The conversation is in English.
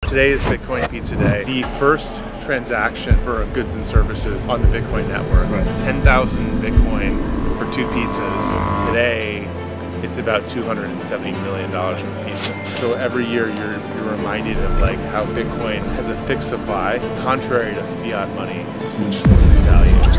Today is Bitcoin Pizza Day. The first transaction for goods and services on the Bitcoin network. 10,000 Bitcoin for 2 pizzas. Today, it's about $270 million worth of pizza. So every year you're reminded of like how Bitcoin has a fixed supply, contrary to fiat money, which is losing value.